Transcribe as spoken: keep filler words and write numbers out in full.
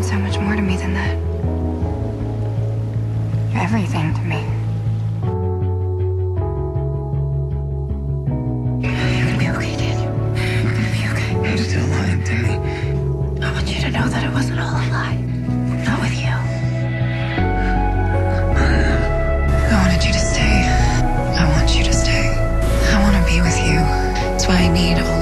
so much more to me than that. You're everything to me. You're gonna be okay, Daniel. You're gonna be okay. You're still lying to me. I want you to know that it wasn't all a lie. Not with you. I wanted you to stay. I want you to stay. I want to be with you. That's why I need all